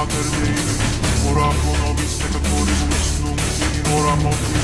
perdei. Ora pro nobis peccatoribus, nunc in hora mortis